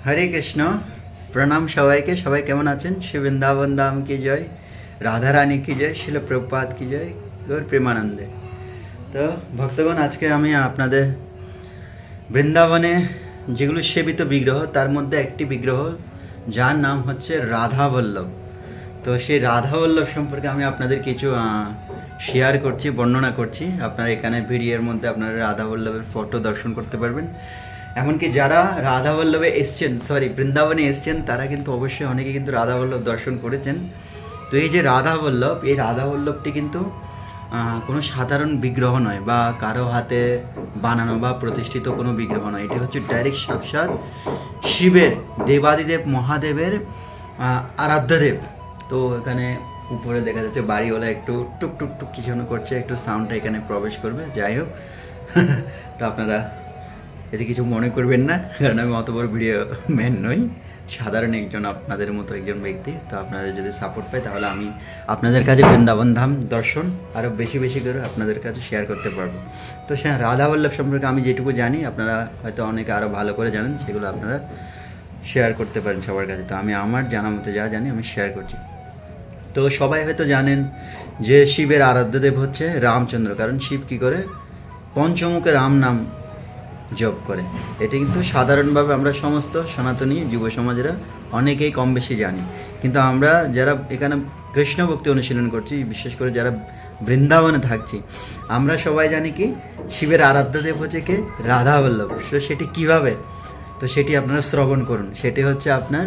हरे कृष्ण प्रणाम सबाइके सबाई केमन आছেন श्री वृंदावन धाम की जय राधा रानी की जय शिल प्रभुपाद की जय गौर प्रेमानंदे। तो भक्तगण आज के आमी आपनादेर बृंदावने जेगुलो सेवित विग्रह तार मध्य एकटी विग्रह जार नाम हच्छे राधा वल्लभ। तो सेई राधा वल्लभ सम्पर्के आमी आपनादेर किछु शेयर करछि बर्णना करछि। आपनारा एखाने भिडियोर मध्य आपनारा राधा वल्लभेर फटो दर्शन करते पारबेन। एमनकि जारा राधा वल्लभे एसेछेन सरि बृंदावने एसेछेन तारा किन्तु अवश्यई अनेके किन्तु राधा वल्लभ दर्शन करेछेन। तो ये जे राधा वल्लभ এই রাধা वल्लभটি কিন্তু কোনো সাধারণ বিগ্রহ নয় বা কারো হাতে বানানো বা প্রতিষ্ঠিত কোনো বিগ্রহ নয়। এটি হচ্ছে ডাইরেক্ট সাক্ষাৎ শিবের দেবাদিদেব মহাদেবের আরাধ্য দেব। তো এখানে উপরে দেখা যাচ্ছে বাড়িওয়ালা একটু টুক টুক টুক কিছু করছে, একটু সাউন্ডটা এখানে প্রবেশ করবে। যাই হোক তো আপনারা এতে কিছু মনে করবেন না, কারণ আমি অত বড় ভিডিও ম্যান নই, সাধারণ একজন আপনাদের মতো একজন ব্যক্তি। তো আপনাদের যদি সাপোর্ট পাই তাহলে আমি আপনাদের কাছে বৃন্দাবন ধাম দর্শন আরও বেশি বেশি করে আপনাদের কাছে শেয়ার করতে পারবো। তো সে রাধা বল্লভ সম্পর্কে আমি যেটুকু জানি আপনারা হয়তো অনেকে আরও ভালো করে জানেন, সেগুলো আপনারা শেয়ার করতে পারেন সবার কাছে। তো আমি আমার জানা মতো যা জানি আমি শেয়ার করছি। তো সবাই হয়তো জানেন যে শিবের আরাধ্য দেব হচ্ছে রামচন্দ্র, কারণ শিব কী করে পঞ্চমুখে রাম নাম জপ করে। এটা কিন্তু সাধারণভাবে আমরা সমস্ত সনাতনী যুব সমাজেরা অনেকেই কম বেশি জানি, কিন্তু আমরা যারা এখানে কৃষ্ণ ভক্তি অনুশীলন করছি, বিশেষ করে যারা বৃন্দাবনে থাকছি, আমরা সবাই জানি কি শিবের আরাধ্য দেব হচ্ছে কে রাধা বল্লভ। তো সেটি কীভাবে, তো সেটি আপনারা শ্রবণ করুন। সেটি হচ্ছে আপনার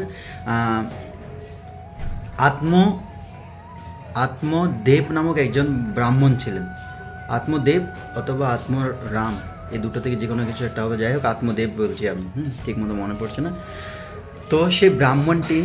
আত্মদেব নামক একজন ব্রাহ্মণ ছিলেন। আত্মদেব অথবা আত্মরাম এই দুটো থেকে যে কোনো কিছু একটা হবে। যাই হোক আত্মদেব বলছি আমি, ঠিক মতো মনে পড়ছে না। তো সেই ব্রাহ্মণটি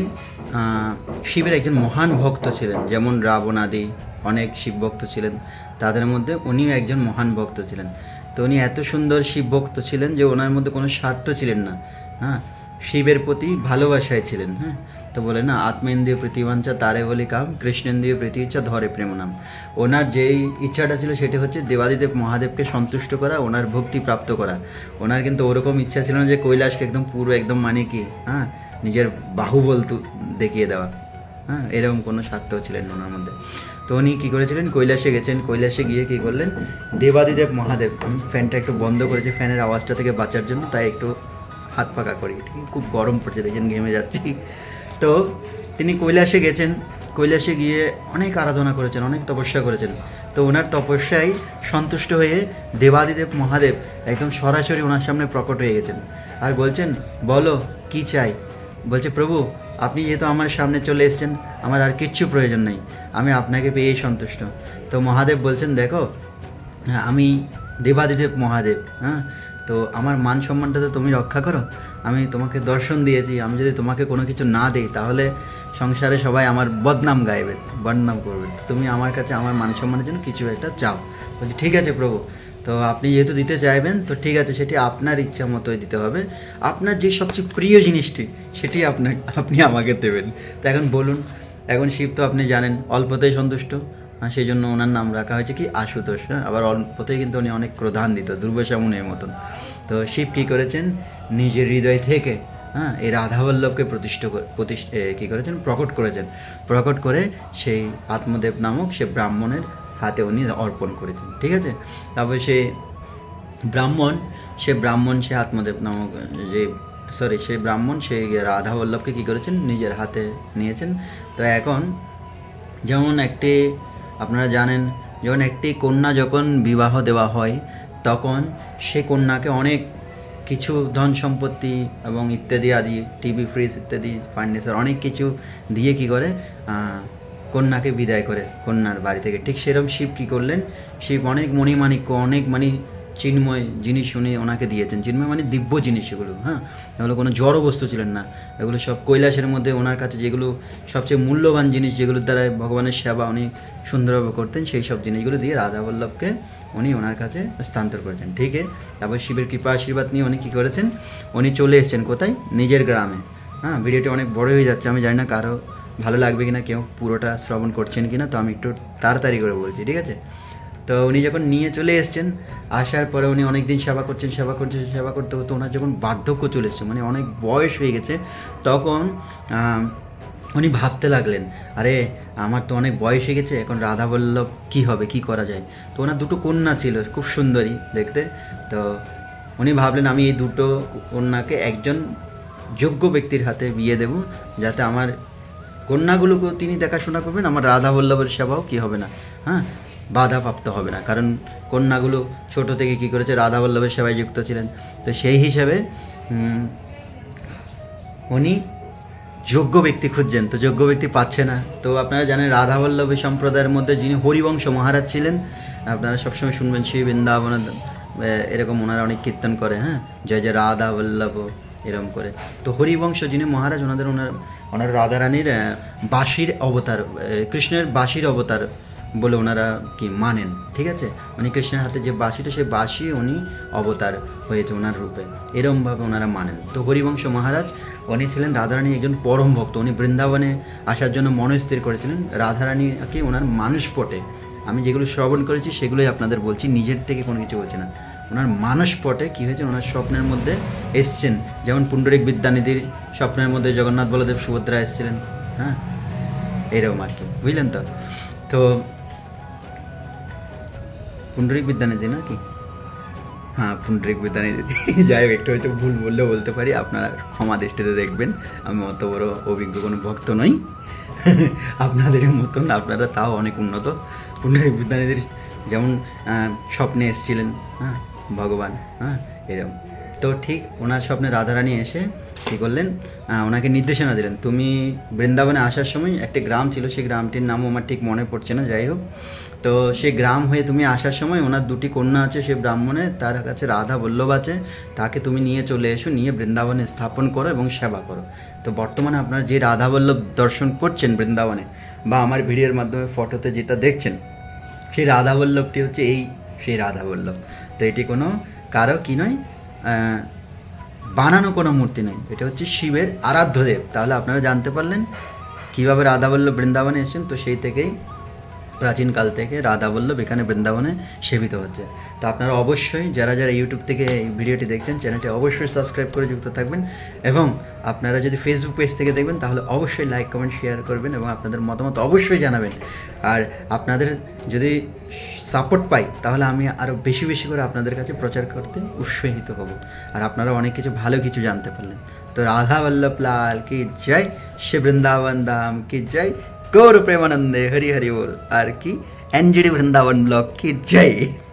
শিবের একজন মহান ভক্ত ছিলেন, যেমন রাবণ আদি অনেক শিব ভক্ত ছিলেন, তাদের মধ্যে উনিও একজন মহান ভক্ত ছিলেন। তো উনি এত সুন্দর শিব ভক্ত ছিলেন যে ওনার মধ্যে কোনো স্বার্থ ছিলেন না, শিবের প্রতি ভালোবাসায় ছিলেন। তো বলে না আত্মেন্দ্রিয় প্রীতিবাঞ্ছা তারে বলি কাম, কৃষ্ণেন্দ্রিয় প্রীতি ইচ্ছা ধরে প্রেম নাম। ওনার যেই ইচ্ছাটা ছিল সেটা হচ্ছে দেবাদিদেব মহাদেবকে সন্তুষ্ট করা, ওনার ভক্তি প্রাপ্ত করা। ওনার কিন্তু ওরকম ইচ্ছা ছিল না যে কৈলাসকে একদম পুরো একদম মানে কি নিজের বাহুবল দেখিয়ে দেওয়া, এরকম কোনো স্বার্থ ছিলেন ওনার মধ্যে। তো উনি কী করেছিলেন, কৈলাসে গেছেন। কৈলাসে গিয়ে কী করলেন, দেবাদিদেব মহাদেব, ফ্যানটা একটু বন্ধ করেছে ফ্যানের আওয়াজটা থেকে বাঁচার জন্য, তাই একটু হাত পাকা করি, ঠিক খুব গরম পড়ছে দেখছেন, ঘেমে যাচ্ছি। তো তিনি কৈলাসে গেছেন, কৈলাসে গিয়ে অনেক আরাধনা করেছেন, অনেক তপস্যা করেছেন। তো ওনার তপস্যায় সন্তুষ্ট হয়ে দেবাদিদেব মহাদেব একদম সরাসরি ওনার সামনে প্রকট হয়ে গেছেন আর বলছেন বলো কি চাই। বলছে প্রভু আপনি যেহেতু আমার সামনে চলে এসেছেন, আমার আর কিচ্ছু প্রয়োজন নেই, আমি আপনাকে পেয়েই সন্তুষ্ট। তো মহাদেব বলছেন দেখো আমি দেবাদিদেব মহাদেব, তো আমার মান সম্মানটা তো তুমি রক্ষা করো, আমি তোমাকে দর্শন দিয়েছি, আমি যদি তোমাকে কোনো কিছু না দিই তাহলে সংসারে সবাই আমার বদনাম গাইবে, বদনাম করবে। তুমি আমার কাছে আমার মান সম্মানের জন্য কিছু একটা চাও। বলছি ঠিক আছে প্রভু, তো আপনি যেহেতু দিতে চাইবেন তো ঠিক আছে, সেটি আপনার ইচ্ছা মতোই দিতে হবে। আপনার যে সবচেয়ে প্রিয় জিনিসটি সেটি আপনি আমাকে দেবেন। তো এখন বলুন, এখন শিব তো আপনি জানেন অল্পতেই সন্তুষ্ট, সেই জন্য ওনার নাম রাখা হয়েছে কি আশুতোষ। আবার অল্পতেই কিন্তু উনি অনেক ক্রোধান্বিত, দুর্বাসা মুনির মতন। তো শিব কী করেছেন, নিজের হৃদয় থেকে এই রাধাবল্লভকে কী করেছেন, প্রকট করে সেই আত্মদেব নামক সে ব্রাহ্মণের হাতে উনি অর্পণ করেছেন। ঠিক আছে, তারপর সেই আত্মদেব নামক সেই ব্রাহ্মণ সেই রাধাবল্লভকে কী করেছেন, নিজের হাতে নিয়েছেন। তো এখন যেমন আপনারা জানেন যখন একটি কন্যা যখন বিবাহ দেওয়া হয় তখন সেই কন্যাকে অনেক কিছু ধন সম্পত্তি এবং ইত্যাদি আদি টিভি ফ্রিজ ইত্যাদি ফার্নিচার অনেক কিছু দিয়ে কী করে কন্যাকে বিদায় করে কন্যার বাড়ি থেকে। ঠিক সেরকম শিব কী করলেন, শিব অনেক মণিমাণিক্য অনেক চিন্ময় জিনিস উনি ওনাকে দিয়েছেন। চিন্ময় মানে দিব্য জিনিস, এগুলো এগুলো কোনো জড় বস্তু ছিলেন না, এগুলো সব কৈলাসের মধ্যে ওনার কাছে যেগুলো সবচেয়ে মূল্যবান জিনিস, যেগুলোর দ্বারা ভগবানের সেবা উনি সুন্দরভাবে করতেন, সেই সব জিনিসগুলো দিয়ে রাধাবল্লভকে উনি ওনার কাছে স্থানান্তর করেছেন। ঠিক আছে, তারপর শিবের কৃপা আশীর্বাদ নিয়ে উনি কী করেছেন, উনি চলে এসেছেন কোথায়, নিজের গ্রামে। ভিডিওটি অনেক বড় হয়ে যাচ্ছে, আমি জানি না কারো ভালো লাগবে কিনা, কেউ পুরোটা শ্রবণ করছেন কিনা, তো আমি একটু তাড়াতাড়ি করে বলছি। ঠিক আছে, তো উনি যখন নিয়ে চলে এসছেন, আসার পরে উনি অনেক দিন সেবা করছেন, সেবা করতে করতে ওনার যখন বার্ধক্য চলে এসছে, মানে অনেক বয়স হয়ে গেছে, তখন উনি ভাবতে লাগলেন, আরে আমার তো অনেক বয়স হয়ে গেছে, এখন রাধাবল্লভ কী হবে, কী করা যায়। তো ওনার দুটো কন্যা ছিল, খুব সুন্দরী দেখতে। তো উনি ভাবলেন আমি এই দুটো কন্যাকে একজন যোগ্য ব্যক্তির হাতে বিয়ে দেব, যাতে আমার কন্যাগুলোকেও তিনি দেখাশোনা করবেন, আমার রাধাবল্লভের সেবাও কী হবে না, হ্যাঁ, বাধাপ্রাপ্ত হবে না। কারণ কন্যাগুলো ছোট থেকে কী করেছে, রাধাবল্লভের সেবায় যুক্ত ছিলেন। তো সেই হিসাবে উনি যোগ্য ব্যক্তি খুঁজছেন, তো যোগ্য ব্যক্তি পাচ্ছে না। তো আপনারা জানেন রাধাবল্লভী সম্প্রদায়ের মধ্যে যিনি হরিবংশ মহারাজ ছিলেন, আপনারা সবসময় শুনবেন শ্রী বৃন্দাবন এরকম ওনারা অনেক কীর্তন করে, হ্যাঁ, জয় জয় রাধাবল্লভ এরকম করে। তো হরিবংশ যিনি মহারাজ, ওনার রাধারানীর বাঁশির অবতার, কৃষ্ণের বাঁশির অবতার বলে ওনারা কি মানেন, ঠিক আছে। উনি কৃষ্ণের হাতে যে বাঁশিটা, সেই বাঁশি উনি অবতার হয়েছে ওনার রূপে, এরমভাবে ওনারা মানেন। তো হরিবংশ মহারাজ উনি ছিলেন রাধারানীর একজন পরম ভক্ত। উনি বৃন্দাবনে আসার জন্য মনস্থির করেছিলেন, রাধারানীকে ওনার মানসপটে, আমি যেগুলো শ্রবণ করেছি সেগুলোই আপনাদের বলছি, নিজের থেকে কোনো কিছু বলছি না। ওনার মানসপটে কী হয়েছে, ওনার স্বপ্নের মধ্যে এসছেন, যেমন পুণ্ডরিক বিদ্যানিধির স্বপ্নের মধ্যে জগন্নাথ বলদেব সুভদ্রা এসেছিলেন, হ্যাঁ, এরকম আর কি, বুঝলেন তো। তো পুণ্ডরিক বিদ্যানিধি নাকি, হ্যাঁ পুণ্ডরিক বিদ্যানিধি, যাই হোক একটু হয়তো ভুল বললেও বলতে পারি, আপনারা ক্ষমা দৃষ্টিতে দেখবেন, আমি অত বড় অভিজ্ঞ কোনো ভক্ত নই আপনাদের মতন, আপনারা তাও অনেক উন্নত। পুণ্ডরিক বিদ্যানিধির যেমন স্বপ্নে এসেছিলেন, হ্যাঁ, ভগবান, হ্যাঁ, এরকম। তো ঠিক ওনার স্বপ্নে রাধারানী এসে কী করলেন, ওনাকে নির্দেশনা দিলেন, তুমি বৃন্দাবনে আসার সময় একটা গ্রাম ছিল, সেই গ্রামটির নামও আমার ঠিক মনে পড়ছে না, যাই হোক। তো সেই গ্রাম হয়ে তুমি আসার সময় ওনার দুটি কন্যা আছে, সে ব্রাহ্মণের, তার কাছে রাধা বল্লভ আছে, তাকে তুমি নিয়ে চলে এসো, নিয়ে বৃন্দাবনে স্থাপন করো এবং সেবা করো। তো বর্তমানে আপনারা যে রাধা বল্লভ দর্শন করছেন বৃন্দাবনে, বা আমার ভিডিওর মাধ্যমে ফটোতে যেটা দেখছেন, সেই রাধা বল্লভটি হচ্ছে সেই রাধা বল্লভ। তো এটি কোনো কারো কি নয়, বানানো কোনো মূর্তি নয়, এটা হচ্ছে শিবের আরাধ্য দেব। তাহলে আপনারা জানতে পারলেন কীভাবে রাধাবল্লভ বৃন্দাবনে এসেছেন। তো সেই থেকেই প্রাচীনকাল থেকে রাধাবল্লভ এখানে বৃন্দাবনে সেবিত হচ্ছে। তো আপনারা অবশ্যই যারা ইউটিউব থেকে এই ভিডিওটি দেখছেন, চ্যানেলটি অবশ্যই সাবস্ক্রাইব করে যুক্ত থাকবেন, এবং আপনারা যদি ফেসবুক পেজ থেকে দেখবেন তাহলে অবশ্যই লাইক কমেন্ট শেয়ার করবেন এবং আপনাদের মতামত অবশ্যই জানাবেন। আর আপনাদের যদি সাপোর্ট পাই তাহলে আমি আরও বেশি বেশি করে আপনাদের কাছে প্রচার করতে উৎসাহিত হব, আর আপনারা অনেক কিছু ভালো কিছু জানতে পারলেন। তো রাধা বল্লভ লাল কি জয়, শ্রী বৃন্দাবন ধাম কি জয়, गौर प्रेमानंदे हरि हरि बोल, और की एनजीडी वृंदावन ब्लॉग की जय।